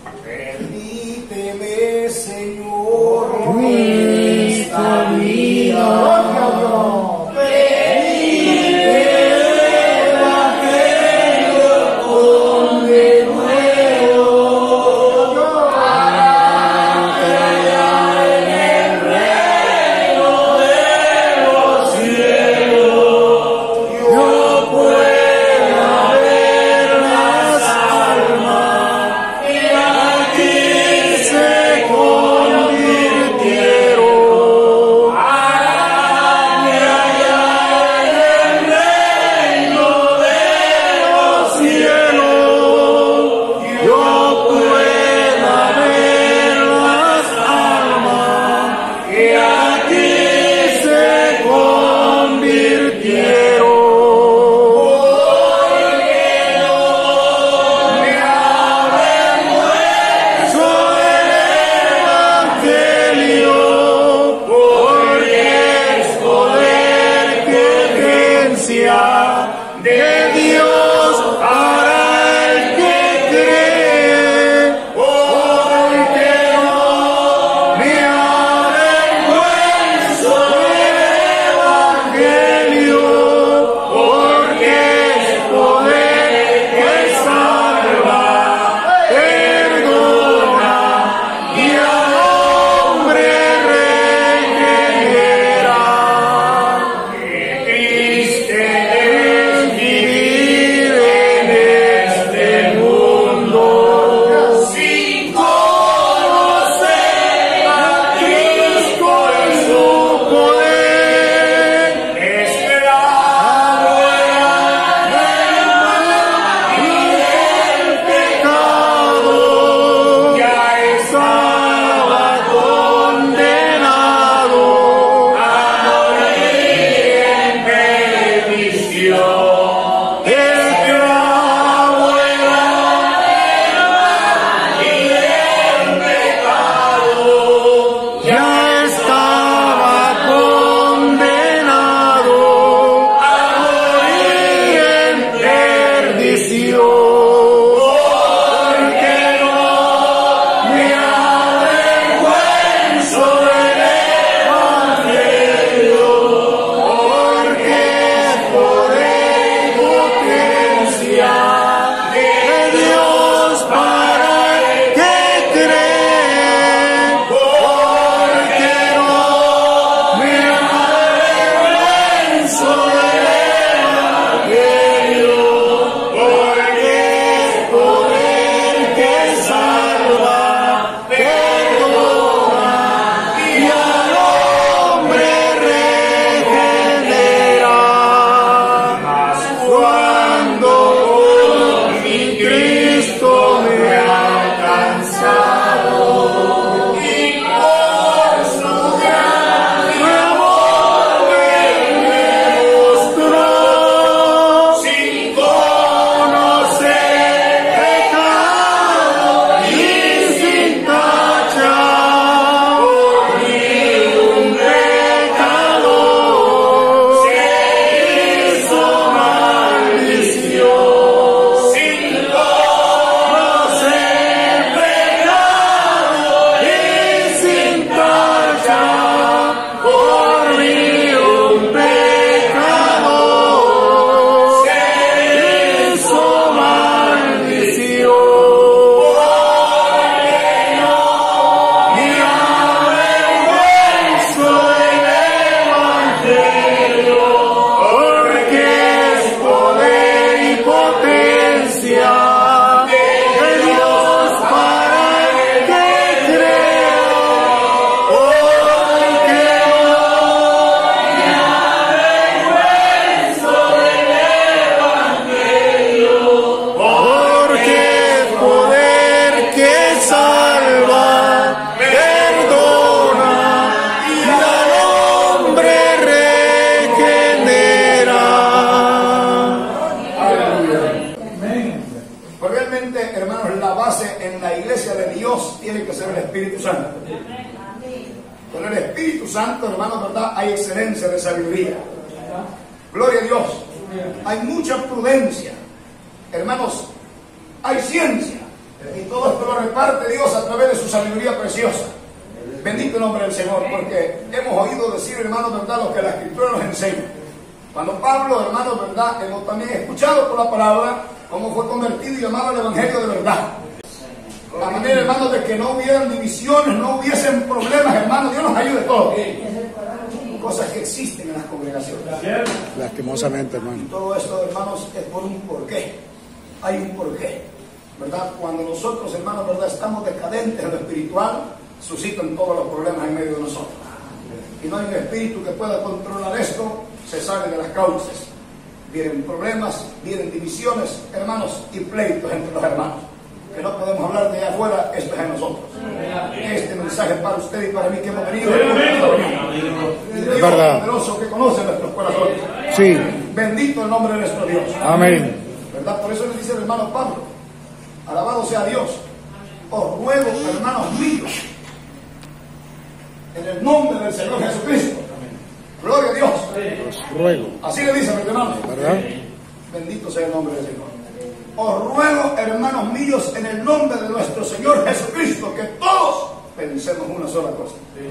Permíteme, Señor, esta vida. Gloria a Dios. Santo, hermano, ¿verdad? Hay excelencia de sabiduría. Gloria a Dios. Hay mucha prudencia. Hermanos, hay ciencia. Y todo esto lo reparte Dios a través de su sabiduría preciosa. Bendito el nombre del Señor, porque hemos oído decir, hermanos, verdad, lo que la Escritura nos enseña. Cuando Pablo, hermanos, verdad, hemos también escuchado por la palabra cómo fue convertido y llamado al Evangelio de verdad. La manera, hermanos, de que no hubieran divisiones, no hubiesen problemas, hermanos, Dios nos ayude a todos. Cosas que existen en las congregaciones. Lastimosamente, hermano. Y todo esto, hermanos, es por un porqué. Hay un porqué, ¿verdad? Cuando nosotros, hermanos, ¿verdad?, estamos decadentes en lo espiritual, suscitan todos los problemas en medio de nosotros. Y no hay un espíritu que pueda controlar esto, se sale de las causas. Vienen problemas, vienen divisiones, hermanos, y pleitos entre los hermanos. Que no podemos hablar de allá afuera, esto es en nosotros. Este mensaje es para usted y para mí que hemos venido. Y Dios poderoso que conoce nuestros corazones. Sí. Bendito el nombre de nuestro Dios. Amén. ¿Verdad? Por eso le dice el hermano Pablo, alabado sea Dios, os ruego, hermanos míos, en el nombre del Señor Jesucristo. Gloria a Dios. Os ruego. Así le dice, mi hermano. ¿Verdad? Bendito sea el nombre del Señor. Os ruego, hermanos míos, en el nombre de nuestro Señor Jesucristo, que todos pensemos una sola cosa.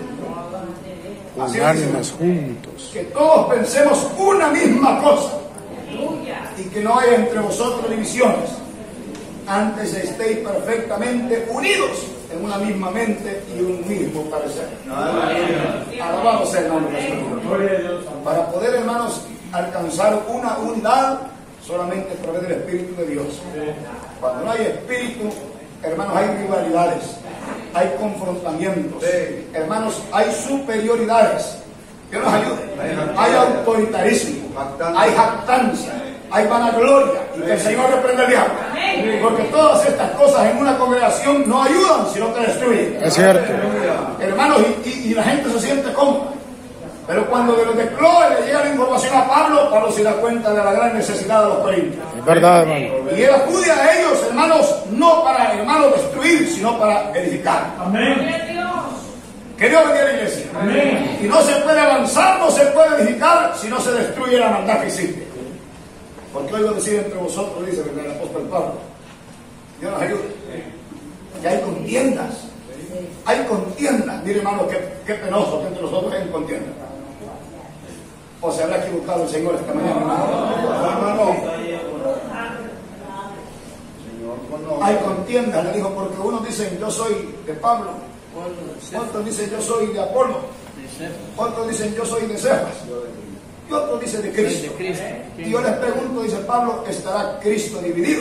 Unánimes juntos. Que todos pensemos una misma cosa. Y que no haya entre vosotros divisiones. Antes estéis perfectamente unidos en una misma mente y un mismo parecer. Alabado sea el nombre del Señor. Para poder, hermanos, alcanzar una unidad, solamente a través del Espíritu de Dios. Cuando no hay Espíritu, hermanos, hay rivalidades, hay confrontamientos, hermanos, hay superioridades. Dios nos ayude. Hay autoritarismo, hay jactancia, hay vanagloria, y que el Señor reprenda al diablo. Porque todas estas cosas en una congregación no ayudan, sino que destruyen. Es cierto. Hermanos, y la gente se siente cómoda. Pero cuando de los de Chloe le llega la información a Pablo, Pablo se da cuenta de la gran necesidad de los corintios. Es verdad, hermano. Y él acude a ellos, hermanos, no para, hermanos, destruir, sino para edificar. Amén. Que Dios bendiga a la iglesia. Amén. Y no se puede avanzar, no se puede edificar, si no se destruye la maldad que existe. Porque oigo decir entre vosotros, dice el apóstol Pablo, Dios nos ayude, que hay contiendas. Hay contiendas. Mire, hermano, qué penoso que entre nosotros hay contiendas. O se habrá equivocado el Señor esta mañana, hermano. Hay contiendas, le dijo, porque unos dicen yo soy de Pablo, otros dicen yo soy de Apolo, otros dicen yo soy de Cefas, y otros dicen de Cristo. Y yo les pregunto, dice Pablo, ¿estará Cristo dividido?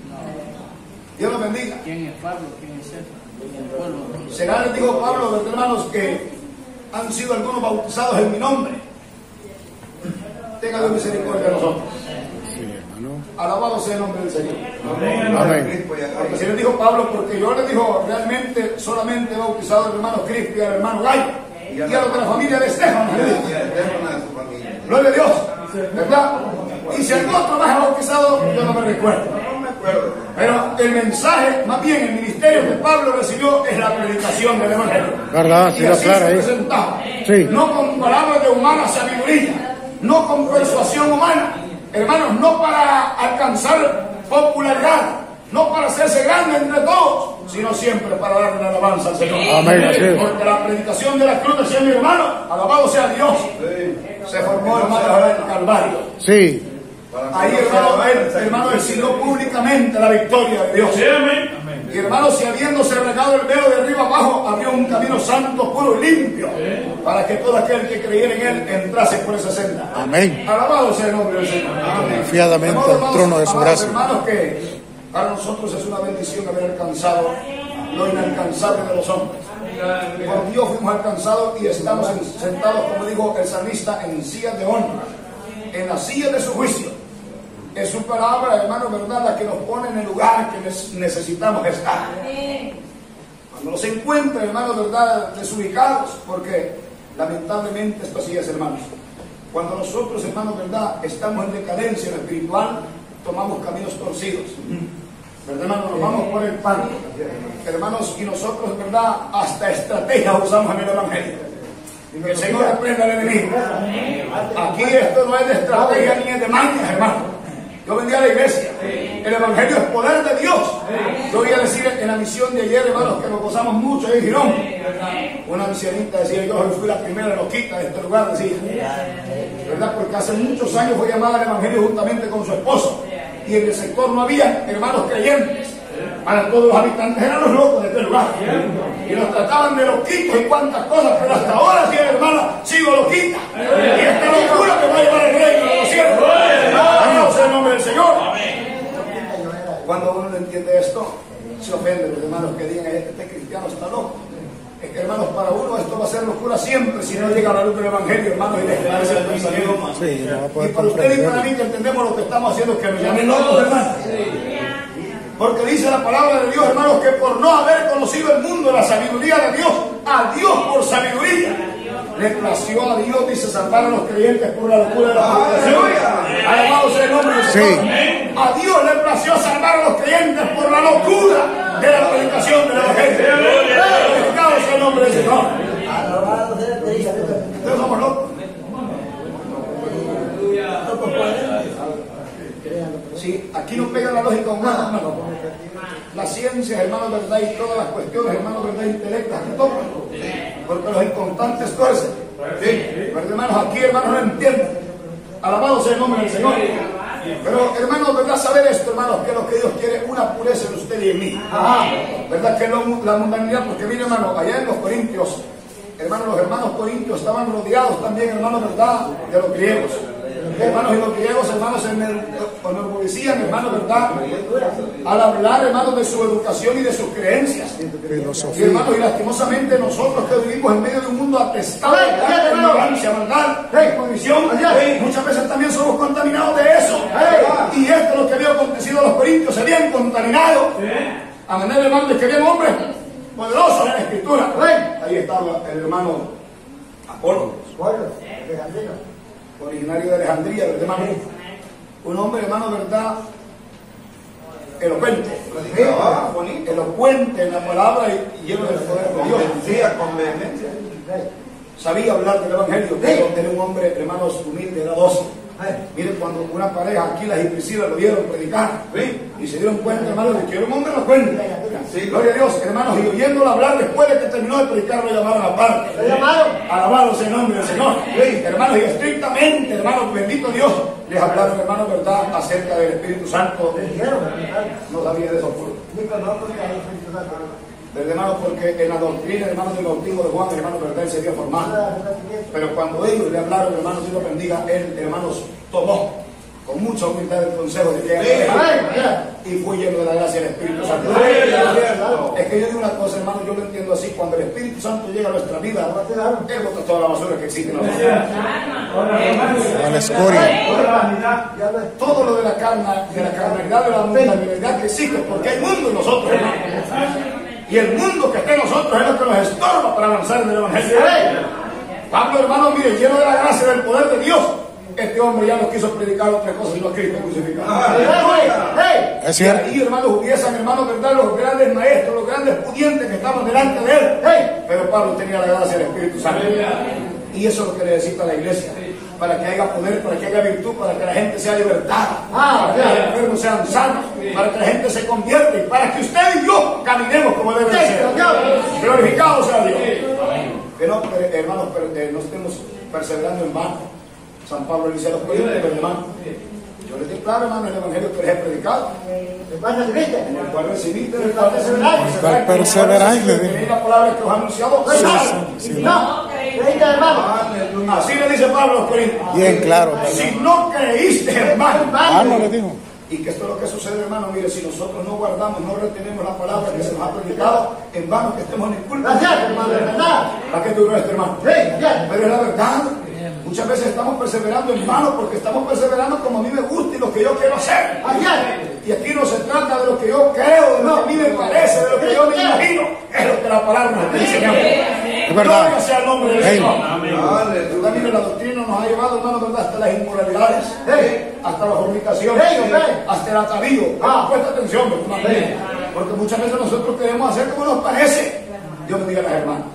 Dios los bendiga. ¿Quién es Pablo? ¿Quién es Cefas? Será, les dijo Pablo, ¿verdad, hermanos, que han sido algunos bautizados en mi nombre? Tenga Dios misericordia de nosotros. Sí, hermano. Alabado sea el nombre del Señor. Amén. Porque si les dijo Pablo, porque yo les dijo, realmente solamente he bautizado al hermano Cristo y al hermano Gallo, y a los de la familia de Esteban. Gloria a Dios, ¿verdad? Y si algún otro más ha bautizado, yo no me recuerdo. Pero el mensaje, más bien el ministerio que Pablo recibió es la predicación del Evangelio. ¿Verdad? Sí, Y lo así aclara se ahí. presentaba. Sí. No con palabras de humana sabiduría, no con persuasión humana, hermanos, no para alcanzar popularidad, no para hacerse grande entre todos, sino siempre para darle la alabanza al Señor. Amén, así es. Porque la predicación de la cruz, decía mi hermano, alabado sea Dios, se formó, hermano, en el Calvario. Sí. Ahí, hermano, él siguió públicamente la victoria de Dios. Y hermano, si habiéndose regado el velo de arriba abajo, abrió un camino santo, puro y limpio, para que todo aquel que creyera en él entrase por esa senda. Amén. Alabado sea el nombre del Señor. Confiadamente al trono de su gracia. Hermanos, que para nosotros es una bendición haber alcanzado lo inalcanzable de los hombres. Por Dios fuimos alcanzados y estamos sentados, como dijo el salmista, en sillas de honra, en la silla de su juicio. Es su palabra, hermano, verdad, la que nos pone en el lugar que necesitamos estar. Cuando nos encuentren, hermano, verdad, desubicados, porque lamentablemente esto así es, hermanos. Cuando nosotros, hermano, verdad, estamos en decadencia en lo espiritual, tomamos caminos torcidos. ¿Verdad, hermano? Nos vamos por el pan. Hermanos, y nosotros, verdad, hasta estrategias usamos en el Evangelio. Que el Señor reprenda al enemigo. Aquí esto no es de estrategia ni es de mañas, hermano. Yo vendí a la iglesia. El evangelio es poder de Dios. Yo voy a decir en la misión de ayer, hermanos, que nos gozamos mucho en Girón. Una misionista decía, yo fui la primera loquita de este lugar, decía. ¿Verdad? Porque hace muchos años fue llamada al evangelio juntamente con su esposo. Y en el sector no había hermanos creyentes. Para todos los habitantes eran los locos de este lugar. Y nos trataban de loquitos y cuantas cosas, pero hasta ahora, sí, hermana, sigo loquita. Y esta locura me va a llevar el reino de los cielos. Dios en el nombre del Señor. Cuando uno no entiende esto, se ofende los hermanos que digan, este cristiano está loco. Es que, hermanos, para uno esto va a ser locura siempre si no llega a la luz del evangelio, hermanos, y desclararse el pensamiento. Sí, no va a Y poder para usted y para comprender. mí que entendemos lo que estamos haciendo, que nos llamen locos, hermanos. Porque dice la palabra de Dios, hermanos, que por no haber conocido el mundo la sabiduría de Dios, a Dios por sabiduría, le plació a Dios, dice, salvar a los creyentes por la locura de la predicación. Alabado sea el nombre del Señor. Sí. A Dios le plació salvar a los creyentes por la locura de la predicación del evangelio. Glorificado sea el nombre del Señor. Nosotros somos locos. Sí, aquí no pega la lógica humana, hermano. La ciencia, hermanos, verdad, y todas las cuestiones, hermanos, verdad, intelectas que tocan. Porque los inconstantes tuercen. Pero, hermanos, aquí, hermanos, no entienden. Alabado sea el nombre del Señor. Pero, hermanos, verdad, saber esto, hermanos, que lo que Dios quiere, una pureza en usted y en mí. Verdad que no la mundanidad, porque mire, hermano, allá en los Corintios, hermanos, los hermanos corintios estaban rodeados también, hermanos, verdad, de los griegos. Hermanos, y los griegos, hermanos, se enorgullecían, hermanos, verdad, al hablar, hermanos, de su educación y de sus creencias. Y, hermanos, y lastimosamente nosotros que vivimos en medio de un mundo atestado de ignorancia, maldad, condición, muchas veces también somos contaminados de eso. Y esto es lo que había acontecido a los corintios, se habían contaminado. A manera, hermanos, de que habían hombres poderosos en la escritura. Ahí estaba el hermano Apolo, originario de Alejandría, ¿verdad, hermano? Un hombre, hermano, verdad, elocuente, elocuente en la palabra y lleno del poder de Dios. Sabía hablar del evangelio, pero era un hombre, hermanos, humilde, era dócil. Miren, cuando una pareja, Aquilas y Priscila, lo vieron predicar y se dieron cuenta, hermanos, de que era un hombre elocuente. Gloria a Dios, hermanos, y oyéndolo hablar después de que terminó de predicar, lo llamaron aparte. Alabado sea el nombre del Señor. Hermanos, y estrictamente, hermanos, bendito Dios, les hablaron, hermanos, verdad, acerca del Espíritu Santo. No sabía de eso, hermanos, porque en la doctrina, hermanos, del bautismo de Juan, hermanos, verdad, él se había formado. Pero cuando ellos le hablaron, hermanos, Dios lo bendiga, él, hermanos, tomó con mucha humildad el consejo de que y fue lleno de la gracia del Espíritu Santo. Es que yo digo una cosa, hermano, yo lo entiendo así: cuando el Espíritu Santo llega a nuestra vida, él bota toda la basura que existe en nosotros. A la escoria. Todo lo de la carnalidad, de la mundanalidad que existe, porque hay mundo en nosotros, hermano. Y el mundo que está en nosotros es lo que nos estorba para avanzar en el evangelio. Pablo, hermano, mire, lleno de la gracia y del poder de Dios, este hombre ya no quiso predicar otra cosa sino a Cristo crucificado. Es cierto. Y ahí, hermanos, hubiesen, hermanos, verdad, los grandes maestros, los grandes pudientes que estaban delante de él. Pero Pablo tenía la gracia del Espíritu Santo. Y eso es lo que necesita la iglesia, para que haya poder, para que haya virtud, para que la gente sea libertada, para que los enfermos sean sanos, para que la gente se convierta y para que usted y yo caminemos como debe de ser. Glorificado sea Dios. Que no, hermanos, no estemos perseverando en vano. San Pablo dice a los corintios, hermano, yo les declaro, hermano, el evangelio que les he predicado, en el cual recibiste, en el cual perseveráis, tenéis la palabra que os ha anunciado. Así le dice Pablo a los corintios. Bien claro. Si no creíste, hermano. No le dijo. Y que esto es lo que sucede, hermano. Mire, si nosotros no guardamos, no retenemos la palabra que se nos ha predicado, en vano que estemos en culpa. ¿Para qué tú crees, hermano? Pero es la verdad. Muchas veces estamos perseverando en vano porque estamos perseverando como a mí me gusta y lo que yo quiero hacer. Y aquí no se trata de lo que yo creo, de lo que a mí me parece, de lo que yo me imagino. Es lo que la palabra nos está enseñando. Es verdad. Gloria sea el nombre del Señor. También la doctrina nos ha llevado, hermano, ¿verdad?, hasta las inmoralidades, hasta la fornicación, hasta el atavío. Presta atención, hermano. Porque muchas veces nosotros queremos hacer como nos parece. Dios bendiga a las hermanas.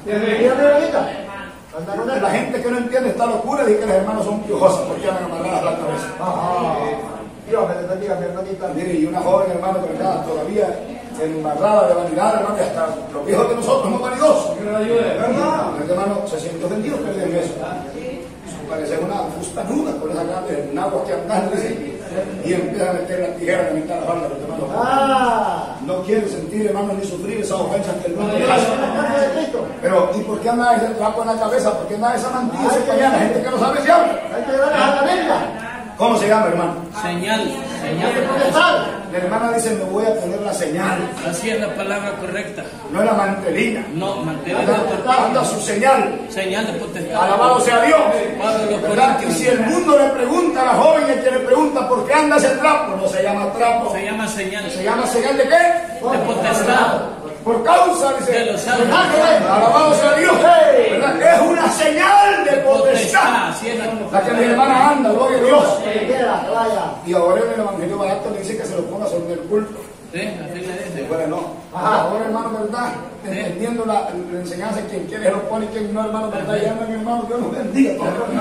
La gente que no entiende esta locura dice que las hermanas son piojosas porque andan amarradas la cabeza. Dios me bendiga, mi hermanita. Mire, y una joven, hermano, que está todavía embarrada de vanidad, hermano, y hasta los viejos de nosotros somos vanidosos. ¿Verdad? Este hermano se siente ofendido que le den eso. Parece una fusta nuda con esa grande nagua que andan y empieza a meter la tijera en la mitad de la falda, hermano. No quiere sentir, hermano, ni sufrir esas ofensas que el mundo le hace. Pero, ¿y por qué anda ese trapo en la cabeza? ¿Por qué anda esa mantilla, ese pañal? La gente que no sabe se habla. Hay que darle a la Biblia. ¿Cómo se llama, hermano? Señal. Señal. La hermana dice, me voy a poner la señal. Así es la palabra correcta. No es la mantelina. No, mantelina. Anda su señal. Señal de potestad. Alabado sea Dios. ¿Verdad? Y si el mundo le pregunta a la joven, y el que le pregunta por qué anda ese trapo, no se llama trapo. Se llama señal. ¿Se llama señal de qué? De potestad. Por causa, dice. De los ángeles. Alabado sea Dios. ¿Verdad? Es una señal de potestad. La que mi hermana anda, gloria a Dios. Y ahora en el Evangelio Barato le dice que se lo ponga sobre el culto. Sí, así le dice. Bueno, no. Ahora, hermano, ¿verdad? Entendiendo la enseñanza, quien quiere lo pone y quien no, hermano, ¿verdad? Y anda, mi hermano, Dios nos bendiga.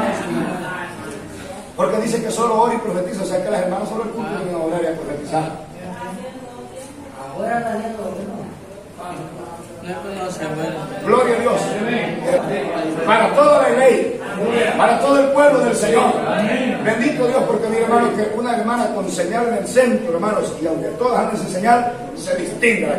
Porque dice que solo ora y profetiza, o sea que las hermanas solo el culto vienen a orar y a profetizar. Ahora la gente Gloria a Dios. Para toda la ley, para todo el pueblo del Señor. Bendito Dios, porque mi hermano, que una hermana con señal en el centro, hermanos, y aunque todas anden sin señal, se distingue.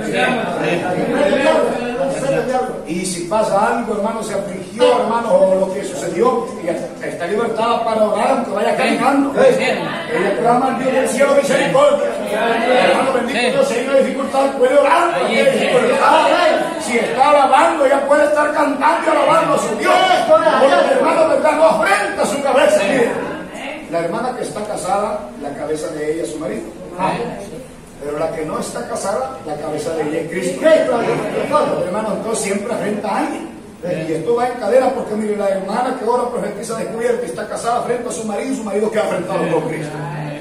Y si pasa algo, hermano, se afligió, hermano, o lo que sucedió, está libertada para orar, aunque vaya caminando. Ella clama al Dios del cielo misericordia. Hermano, bendito Dios, si hay una dificultad, puede orar. Si está alabando, ella puede estar cantando y alabando a su Dios. Porque, hermano, verdad, no afrenta su cabeza. Mire, la hermana que está casada, la cabeza de ella es su marido. Pero la que no está casada, la cabeza de ella es Cristo. Hermano, entonces siempre afrenta a alguien. Y esto va en cadena porque, mire, la hermana que ahora profetiza descubierta está casada frente a su marido queda afrentado con Cristo.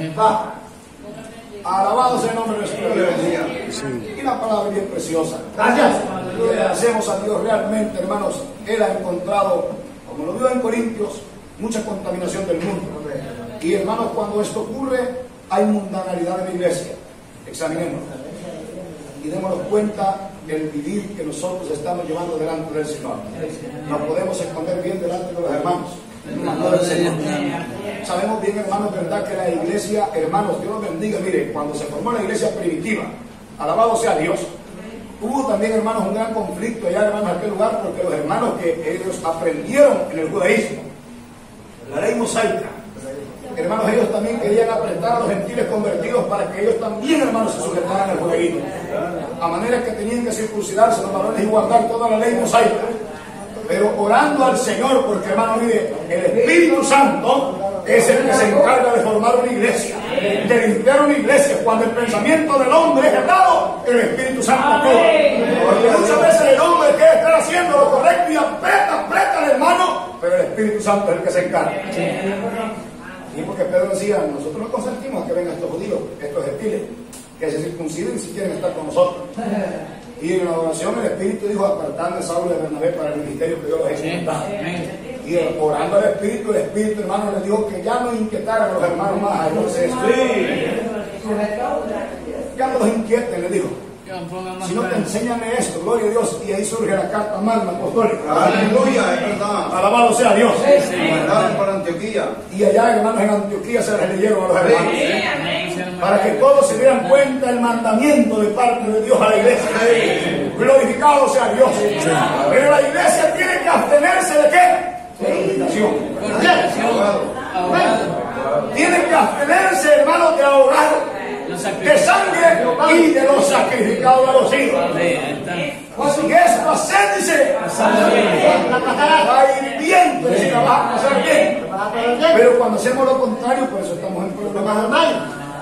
Alabado sea el nombre de Jesús. Y una palabra bien preciosa. Gracias. Le agradecemos a Dios realmente, hermanos. Él ha encontrado, como lo vio en Corintios, mucha contaminación del mundo. Y hermanos, cuando esto ocurre, hay mundanalidad en la iglesia. Examinemos y démonos cuenta del vivir que nosotros estamos llevando delante del Señor. Nos podemos esconder bien delante de los hermanos. Sabemos bien, hermanos, verdad que la iglesia, hermanos, Dios los bendiga. Mire, cuando se formó la iglesia primitiva, alabado sea Dios, hubo también, hermanos, un gran conflicto allá, hermanos, en aquel lugar, porque los hermanos que ellos aprendieron en el judaísmo, la ley mosaica, hermanos, ellos también querían apretar a los gentiles convertidos para que ellos también, hermanos, se sujetaran al judaísmo. A manera que tenían que circuncidarse los varones y guardar toda la ley mosaica. Pero orando al Señor, porque, hermano, mire, el Espíritu Santo es el que se encarga de formar una iglesia, de limpiar una iglesia. Cuando el pensamiento del hombre es errado, el Espíritu Santo actúa. Porque muchas veces el hombre quiere estar haciendo lo correcto y aprieta al hermano, pero el Espíritu Santo es el que se encarga. Y porque Pedro decía, nosotros no consentimos a que vengan estos judíos, estos gentiles, que se circunciden si quieren estar con nosotros. Y en la oración el Espíritu dijo, apartad de Saulo y de Bernabé para el ministerio que Dios les ha encomendado. Y orando al Espíritu, el Espíritu, hermano, le dijo que ya no inquietaran a los hermanos más. Entonces, ya no los inquieten, le dijo. Si no te enseñan esto, gloria a Dios. Y ahí surge la carta magna apostólica. Aleluya, es verdad. Alabado sea Dios. Mandaron para Antioquía. Y allá, hermanos, en Antioquía se les leyeron a los hermanos. Para que todos se dieran cuenta del mandamiento de parte de Dios a la iglesia. Glorificado sea Dios. Pero la iglesia tiene que abstenerse de qué? De fornicación. Tiene que abstenerse, hermanos, de ahogar, de sangre y de los sacrificados de los hijos. Si esto hacer, dice, va a ir bien, pero si la vas a pasar bien. Pero cuando hacemos lo contrario, por eso estamos en problemas, hermanos.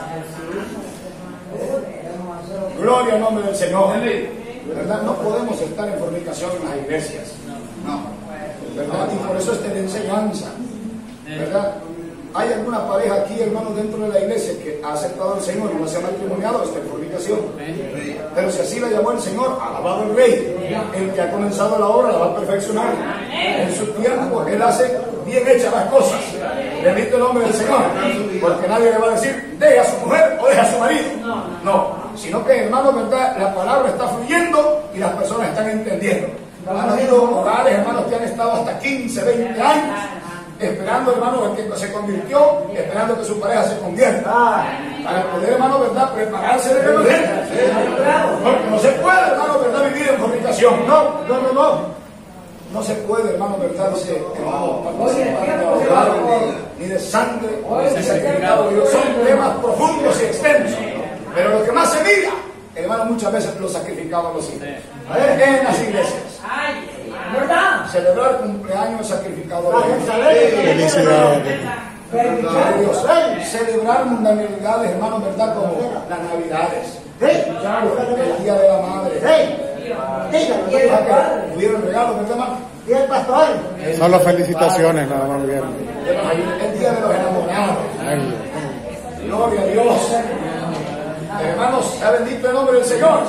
Gloria al nombre del Señor. ¿Verdad? No podemos estar en fornicación en las iglesias. No. ¿Verdad? Y por eso es de enseñanza. ¿Verdad? Hay alguna pareja aquí, hermanos, dentro de la iglesia que ha aceptado al Señor y no se ha matrimoniado, está en fornicación. Pero si así la llamó el Señor, alabado el Rey. El que ha comenzado la obra la va a perfeccionar. En su tiempo, Él hace bien hechas las cosas. Bendito el nombre del Señor. Porque nadie le va a decir, deje a su mujer o deje a su marido. No, sino que, hermano, ¿verdad? La palabra está fluyendo y las personas están entendiendo. Han habido hogares, hermanos, que han estado hasta 15, 20 años esperando, hermano, que se convirtió, esperando que su pareja se convierta. Para poder, hermano, ¿verdad? Prepararse de evangelio. Porque no se puede, hermano, ¿verdad? Vivir en fornicación. No se puede, hermano, ¿verdad? Dice, hermano, participar de ahogado, ni de sangre, ni de sacrificado. Son temas profundos y extensos. Pero lo que más se mira, hermano, muchas veces lo sacrificaban los hijos. En las iglesias. ¿Verdad? Celebrar cumpleaños sacrificado a Dios. Felicidades. Dios. Celebrar mundanalidades, hermano, ¿verdad? Como las navidades. El día de la madre. ¿Tuvieron regalos, verdad, hermano? Y el pastor. Solo felicitaciones, nada más bien. El día de los enamorados. Gloria a Dios. Hermanos, sea bendito el nombre del Señor.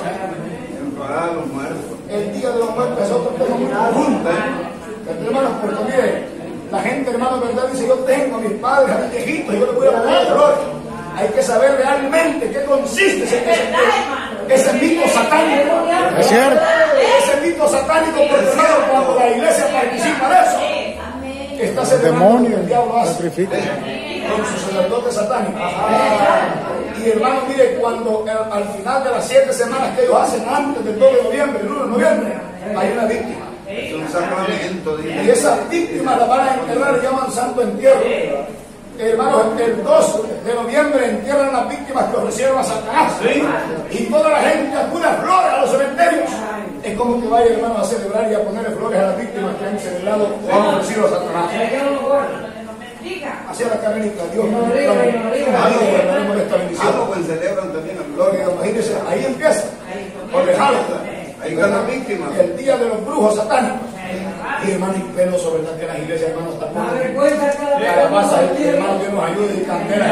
El día de los muertos es otro tema muy profundo. Hermanos, porque mire, la gente, hermano, ¿verdad? Dice, yo tengo a mis padres, a mis viejitos, y yo les voy a poner gloria. Hay que saber realmente qué consiste ese mito satánico. ¿Es cierto? Ese mito satánico, porque hermano, cuando la iglesia participa de eso, está celebrando que el diablo hace con sus sacerdotes satánicos. Y hermano, mire, cuando al final de las 7 semanas que ellos hacen antes del 2 de noviembre, el 1 de noviembre, hay una víctima. Es un sacramento. Y esa víctima la van a enterrar y llaman santo entierro. Hermanos, el 2 de noviembre entierran las víctimas que ofrecieron a Satanás. Y toda la gente acude a flores a los cementerios. Es como que vaya, hermanos, a celebrar y a ponerle flores a las víctimas que han celebrado o han ofrecido a Satanás. Hacia la carnita, Dios no le esta bendición. Halloween celebran también a Gloria a Dios. Imagínense, ahí empieza. Por dejarlo. Ahí están las víctimas. El día de los brujos satánicos. Y hermano, y penoso, ¿verdad? Que las iglesias, hermanos, tampoco. Calabaza, hermano, Dios nos ayude y candelas.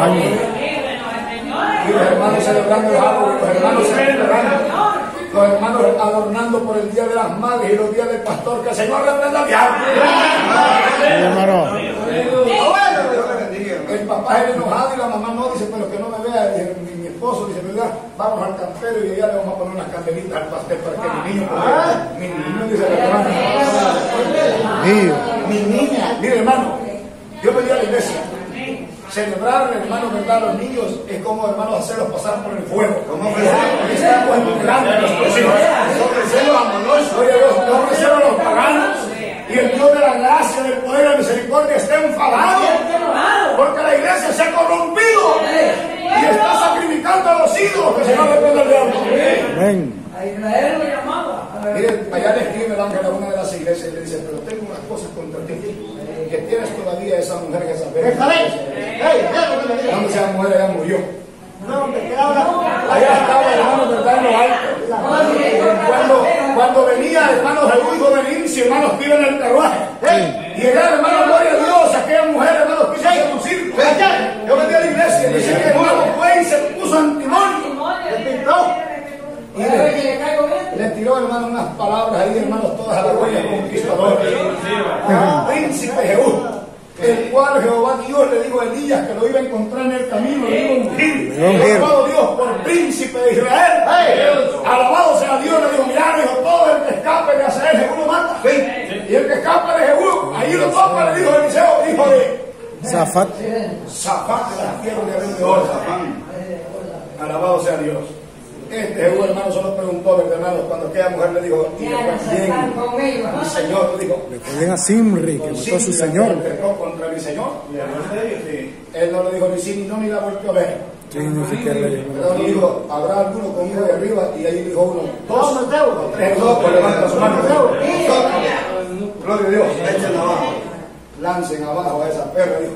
Y los hermanos celebrando el Halloween, los hermanos celebrando. Los hermanos adornando por el día de las madres y los días del pastor. Que el Señor reprenda al diablo. Hermano. El papá es enojado y la mamá no, dice, pero que no me vea. Mi esposo dice, ¿verdad? Vamos al campero y allá le vamos a poner unas candelitas al pastel para que mi niño, mi niño, dice la hermana. Mi niña, mire hermano, yo pedí a la iglesia. Celebrar, hermano, ¿verdad? Los niños es como, hermanos, hacerlos pasar por el fuego. Como estamos esperando a nuestros hijos. No ofrecieron a los paganos. Y el Dios de la gracia, del poder y la misericordia está enfadado. Porque la iglesia se ha corrompido. Y está sacrificando a los ídolos que se van a depender de algo. Amén. A Israel lo llamaba. Miren, allá le escribe el ángel a una de las iglesias y le dice, pero tengo unas cosas contra ti. Que tienes todavía esa mujer que sabe. ¿Dónde esa mujer ya murió? Allá estaba, hermano, ¿verdad? En lo alto. Cuando venía, hermanos, el hijo de Lince, hermanos, piden el carruaje. Y allá, hermano, gloria a Dios, aquella mujer, hermanos, quiso seducir. Yo venía a la iglesia y dice que el hermano fue y se puso antimonio. Y le tiró, hermano, unas palabras ahí, hermanos, todas a la huella conquistadora. Príncipe Jehú, el cual Jehová Dios le dijo a Elías que lo iba a encontrar en el camino, le iba a ungir. Alabado Dios por príncipe de Israel. Alabado sea Dios, le dijo, mira, dijo, todo el que escape de Hazael, Jehú lo mata. Y el que escape de Jehú, ahí lo topa, le dijo Eliseo, hijo de Zafat de la tierra de Abel de Or. Alabado sea Dios. Este Jehú, hermano, solo preguntó, ¿verdad, hermano? Cuando aquella mujer le dijo, y le fue bien, mi señor, le dijo, le fue a Simri, que mató a su señor. Contra mi señor. Él no le dijo ni sí ni no, ni la volvió a ver. Pero le dijo, habrá alguno conmigo de arriba, y ahí dijo uno, dos, tres, pues levanta su mano. Gloria a Dios, echen abajo. Lancen abajo a esa perra, dijo.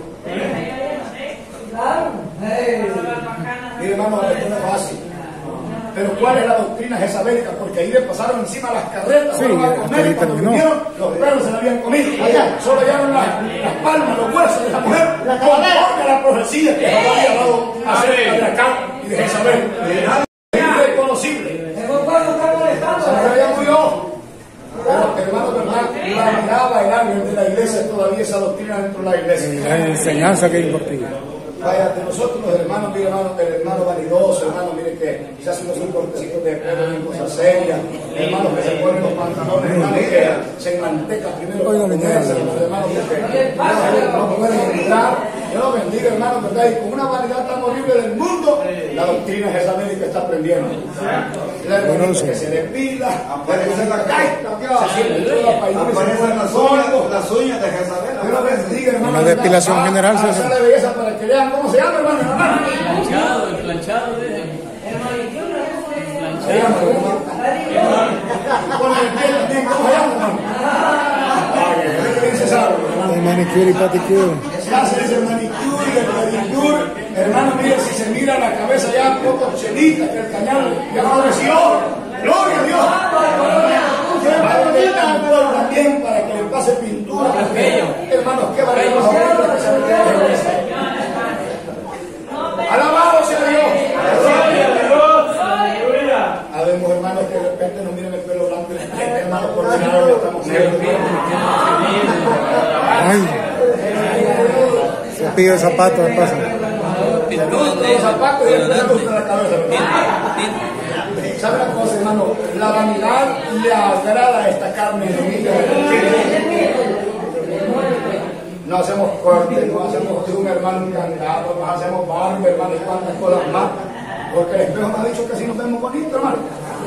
Mire, hermano, esto no es fácil. Pero ¿cuál es la doctrina jezabélica? Porque ahí le pasaron encima las carretas, sí, y cuando vinieron, los perros se la habían comido. Solo hallaron las palmas, los huesos de la mujer, conforme a la profecía que Jehová había dado acerca de Acán y de Jezabel. Es irreconocible. Se ya murió. Pero hermano, ¿verdad? La mirada en ángel de la iglesia todavía esa doctrina dentro de la iglesia. La enseñanza que impartía. Vaya, de nosotros los hermanos, mire hermano, el hermano vanidoso, hermano, mire que se hacen unos cortecitos de pelo en cosas serias, hermanos que se ponen los pantalones, hermanos que se enmantecan primero Oiga, con mi los hermanos que no pueden entrar. Dios los bendiga, hermano, ¿verdad? Y con una vanidad tan horrible del mundo, la doctrina es esa médica que está aprendiendo. La hermanita que se depila, aparece la gaita, se siente toda país, Aparecen las uñas de Jezabel. Dios los bendiga, hermano. Una depilación ¿verdad? general, Para César. hacerle belleza para que vean cómo se llama, hermano. El planchado de Se llama, hermano. Con el pie también, ¿cómo se llama, hermano? ¿Quién se sabe, hermano? El manicure y pedicure. Se hace ese manicure y el pedicure. Hermano, mire, si se mira la cabeza ya un poco chelita, que el cañón ya amaneció. ¡Gloria a Dios! Vale tanto también para que le pase pintura. Hermanos, qué valioso es que se me alabado sea Dios. Habemos hermanos que de repente nos miran el pelo blanco y hermanos por nada estamos negros. Ay. Cepillo de zapatos de paso. Los zapatos y el pelo gusta la cabeza. ¿Sabe una cosa, hermano? La vanidad le agrada a esta carne enemiga. No hacemos corte, no hacemos un hermano encantado, no hacemos barba, hermano, y cuantas cosas más. Porque el espejo nos ha dicho que así nos vemos bonitos, hermano.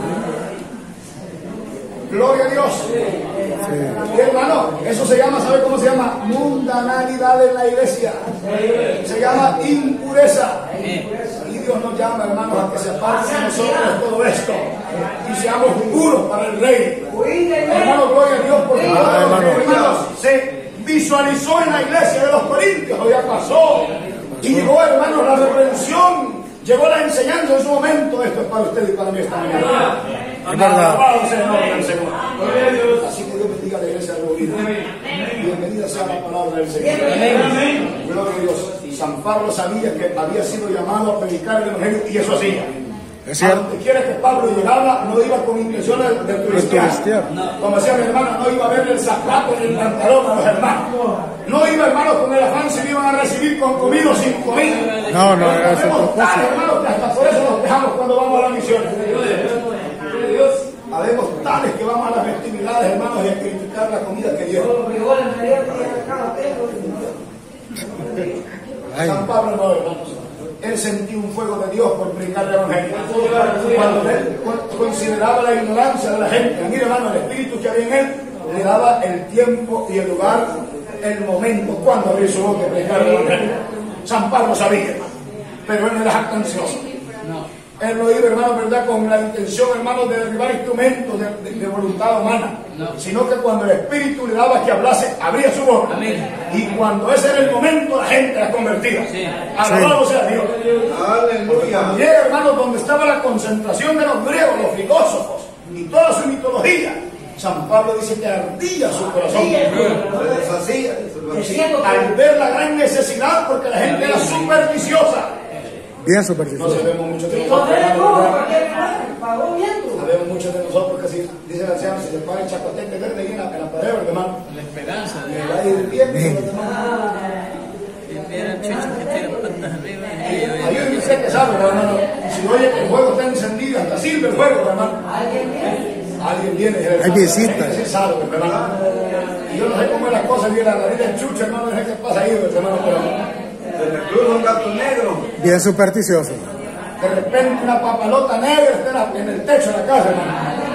Gloria a Dios. Y hermano, eso se llama, ¿sabe cómo se llama? Mundanalidad en la iglesia. Se llama impureza. Y Dios nos llama, hermanos, a que se aparte de nosotros todo esto y seamos puros para el Rey. Hermano, gloria a Dios, porque hermanos, se visualizó en la iglesia de los Corintios, ya pasó. Y llegó, hermanos, la reprensión, llegó la enseñanza en su momento. Esto es para usted y para mí esta mañana. Es verdad. Alabado sea el nombre del Señor. Así que Dios bendiga a la iglesia de Reunida. Bienvenida sea la palabra del Señor. Gloria a Dios. San Pablo sabía que había sido llamado a predicar el Evangelio y eso hacía. Es A cierto. donde quiera que Pablo llegaba, no iba con intenciones de turistear. Como decía mi hermano, no iba a ver el zapato ni el pantalón a los hermanos. No iba, hermanos, con el afán si me iban a recibir con comida o sin comida. No, no, era ese Habemos tales, propósito. hermanos, que hasta por eso nos dejamos cuando vamos a la misión. Habemos tales que vamos a las festividades, hermanos, y a criticar la comida que dieron. San Pablo no, hermanos. Él sentía un fuego de Dios por predicar el Evangelio. Cuando él consideraba la ignorancia de la gente, mire, hermano, el espíritu que había en él le daba el tiempo y el lugar, el momento, cuando abrir su boca y predicar el Evangelio. San Pablo sabía, hermano, pero él no era jactancioso. Él no iba, hermano, ¿verdad?, con la intención, hermano, de derribar instrumentos de voluntad humana, sino que cuando el Espíritu le daba que hablase, abría su boca. Amén. Y cuando ese era el momento, la gente la convertía. Alabado sea Dios. Aleluya. Llega, hermano, donde estaba la concentración de los griegos, los filósofos y toda su mitología. San Pablo dice que ardía su corazón al ver la gran necesidad, porque la gente era supersticiosa. Bien No supersticioso. sabemos mucho de nosotros, sabemos muchos de nosotros que si dice el anciano, si se para el chacoteque verde ahí en la pared, hermano, la esperanza. le va a ir bien. Era chicho que tiene patas arriba. Hay un dice que sabe, hermano, si oye que el fuego está encendido, hasta sirve el fuego, hermano. Alguien viene. Hay visitas. Sí sabe, hermano. Y yo no sé cómo es la cosa, ni la nariz del chucho, hermano, no sé qué pasa ahí, hermano, pero Se me cruza un gato negro. Bien supersticioso. de repente una papalota negra está en el techo de la casa, hermano.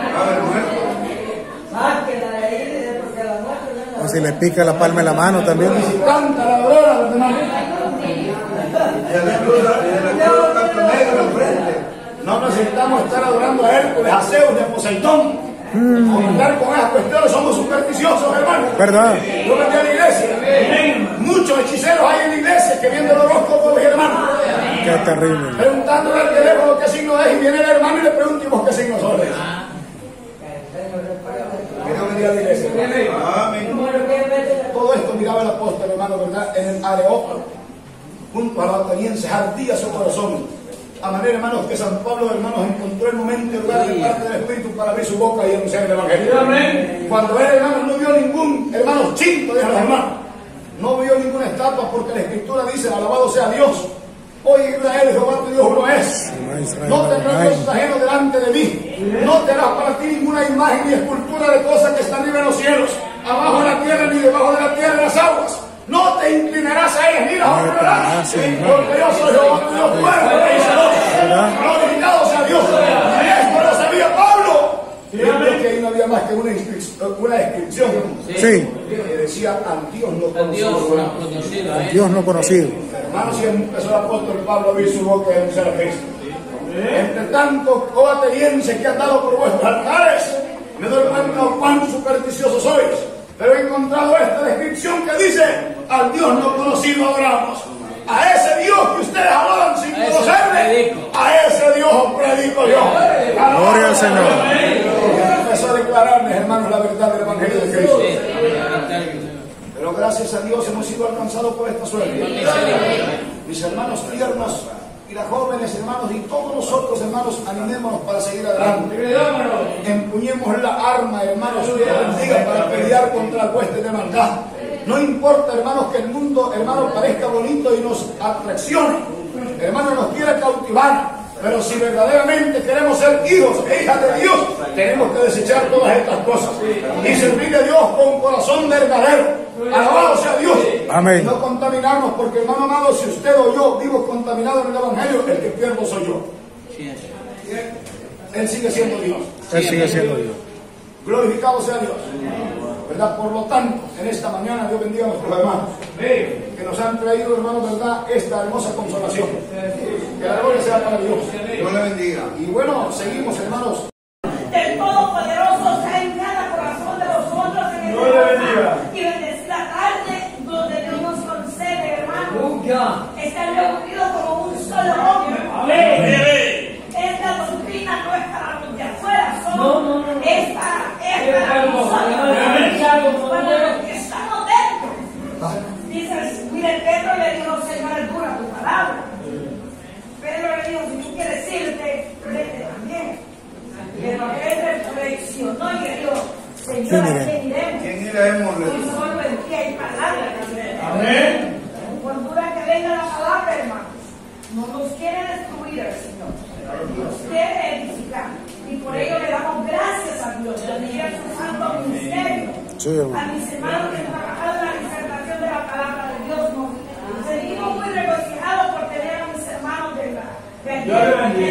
O si le pica la palma de la mano también. Y si canta la aurora, los demás. Y se le cruza un gato negro enfrente. No necesitamos estar adorando a Hércules, a Zeus, a Poseidón. O andar con esas cuestiones, somos supersticiosos, hermano. ¿Verdad? Yo vendí a la iglesia. Muchos hechiceros hay en la iglesia que vienen los horóscopos, hermano. Qué terrible. Preguntándole al teléfono qué signo es, y viene el hermano y le pregunta, ¿y vos qué signo sos? Que no vendí a la iglesia. Amén. Todo esto miraba el apóstol, hermano, ¿verdad? En el Areópago, junto a los atenienses, ardía su corazón A manera, hermanos, que San Pablo, hermanos, encontró el momento y lugar de parte del Espíritu para abrir su boca y anunciar el Evangelio. Cuando él, hermanos, no vio ningún, hermano, chinto, dijo los hermanos, no vio ninguna estatua, porque la Escritura dice, alabado sea Dios. Oye, Israel, Jehová tu Dios uno es. No tendrás dioses ajenos delante de mí. No te harás para ti ninguna imagen ni escultura de cosas que están arriba en los cielos, abajo en la tierra, ni debajo de la tierra en las aguas. No te inclinarás a ellas, ni las honrarás, porque yo soy Jehová tu Dios fuerte y celoso. Glorificado sea Dios. Y esto lo sabía Pablo. Y yo creo que ahí no había más que una inscripción que decía al Dios no conocido. Dios no conocido. Hermanos, y empezó el apóstol Pablo a abrir su boca y a anunciar a Cristo. Entre tanto, oh atenienses que han dado por vuestros altares, me doy cuenta de cuán supersticiosos sois. Pero he encontrado esta descripción que dice, al Dios no conocido adoramos. A ese Dios que ustedes adoran sin conocerle, a ese Dios os predico yo. Gloria al Señor. Y empezó a declararles, hermanos, la verdad del Evangelio de Cristo. Pero gracias a Dios hemos sido alcanzados por esta suerte. Mis hermanos tiernos y las jóvenes, hermanos, y todos nosotros, hermanos, animémonos para seguir adelante. Empuñemos la arma, hermanos, Dios bendiga, para pelear contra la hueste de maldad. No importa, hermanos, que el mundo, hermanos, parezca bonito y nos atraccione. Hermanos, nos quiere cautivar. Pero si verdaderamente queremos ser hijos e hijas de Dios, tenemos que desechar todas estas cosas y servirle a Dios con corazón verdadero. Alabado sea Dios. Amén. No contaminarnos, porque, hermano amado, si usted o yo vivo contaminado en el Evangelio, el que pierdo soy yo. Él sigue siendo Dios. Él sigue siendo Dios. Glorificado sea Dios. ¿Verdad? Por lo tanto, en esta mañana Dios bendiga a nuestros hermanos que nos han traído, hermanos, ¿verdad?, esta hermosa consolación. Que la gloria sea para Dios. Dios le bendiga. Y bueno, seguimos, hermanos. El Todopoderoso sea en cada corazón de nosotros en el día y bendecida tarde donde Dios nos concede, hermano, estar reunidos como un solo hombre. Esta doctrina no es para los de afuera, solo es para nosotros, para los que estamos dentro. Dice, mire, Pedro le dijo, Señor, es dura tu palabra. Pedro le dijo, si tú quieres irte, vete también. Pero él reflexionó y le dijo, Señor, ¿a quién iremos? ¿Quién iremos? Y solo en ti hay palabra. Amén. Por dura que venga la palabra, hermanos, no nos quiere destruir el Señor, nos quiere edificar. Y por ello le damos gracias a Dios, bendiga su santo ministerio. A mis hermanos que han trabajado en la disertación de la palabra de Dios, nos seguimos muy regocijados por tener a mis hermanos de aquí.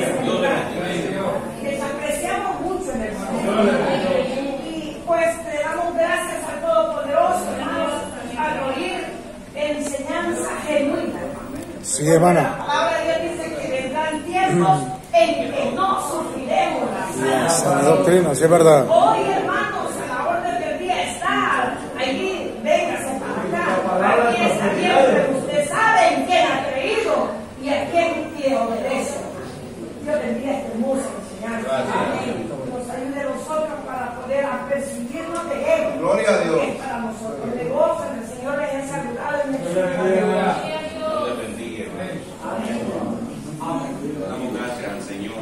Les apreciamos mucho, hermanos. Y pues le damos gracias al Todopoderoso, hermanos, al oír enseñanza genuina. Sí, hermana. La palabra de Dios dice que vendrán tiempos en que no sufriremos la Sana doctrina, sí es verdad. Hoy, hermanos, a la orden del día está allí, véngase para acá. Aquí está bien, pero usted sabe en quién ha creído y a quién le obedece. Dios bendiga esta hermosa enseñanza. Nos ayude a nosotros para poder apercibirnos de Él. Gloria a Dios. Es para nosotros. El negocio en el Señor les ha saludado en el Señor. Dios le bendiga, hermanos. Damos gracias al Señor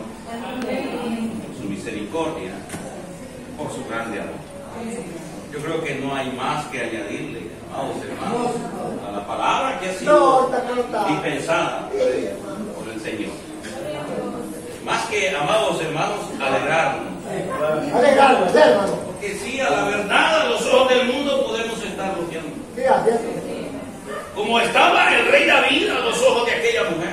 por su misericordia, por su grande amor. Yo creo que no hay más que añadirle, amados hermanos, a la palabra que ha sido dispensada por el Señor. Más que, amados hermanos, alegrarnos. Alegrarnos, hermanos. Porque sí, a la verdad, a los ojos del mundo podemos estar bloqueando. Como estaba el rey David a los ojos de aquella mujer,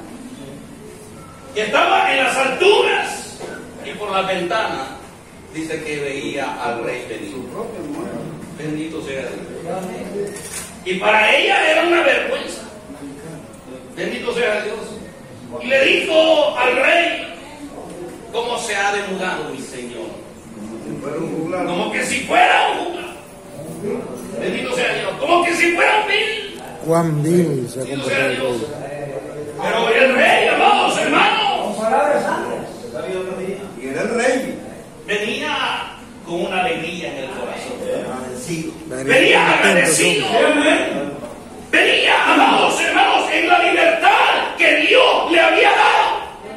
que estaba en las alturas y por la ventana dice que veía al rey venir. Bendito sea Dios. Y para ella era una vergüenza. Bendito sea Dios. Y le dijo al rey: ¿cómo se ha demudado mi señor? Como que si fuera un juglar. Bendito sea Dios. Como que si fuera un vil. Juan vil se ha Bendito sea Dios. convertido. Pero el rey, amados hermanos, Y era el rey. venía con una alegría en el corazón. Venía Venía agradecido. Venía, amados hermanos, en la libertad que Dios le había dado.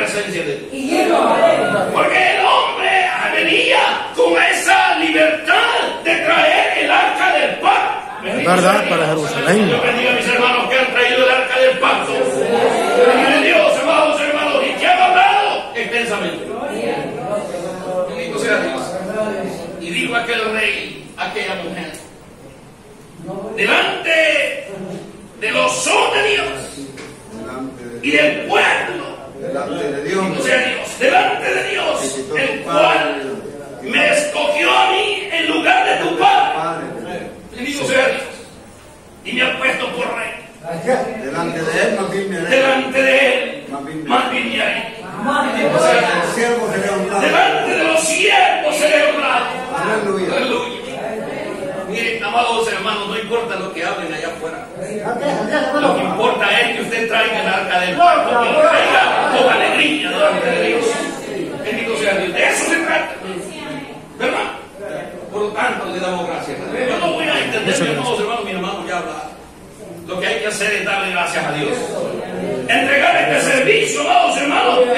presencia de Dios. Porque el hombre venía con esa libertad de traer el arca del pacto. ¿Verdad? Para Jerusalén. Yo bendiga a mis hermanos que han traído el arca del pacto. Bendiga a Dios, amados hermanos, y que han hablado extensamente. Bendito sea Dios. Y dijo aquel rey, aquella mujer, delante de los ojos de Dios y del pueblo, delante de Dios, bendito sea Dios, delante de Dios, el cual me escogió a mí en lugar de tu padre. Bendito sea Dios. Y me ha puesto por rey. delante de él, más bien me haré. Delante de él, más bien me haré. Bendito sea Dios. El siervo será honrado. Delante de los siervos seré honrado. Aleluya. Aleluya. Miren, amados hermanos, no importa lo que hablen allá afuera. Lo que importa es que usted traiga el arca del pacto, que lo traiga con alegría delante de Dios. Bendito sea Dios. De eso se trata. ¿Verdad? Por lo tanto, le damos gracias. Yo no voy a entender, mis amados hermanos, mi hermano ya habla. Lo que hay que hacer es darle gracias a Dios. Entregar este servicio, amados hermanos,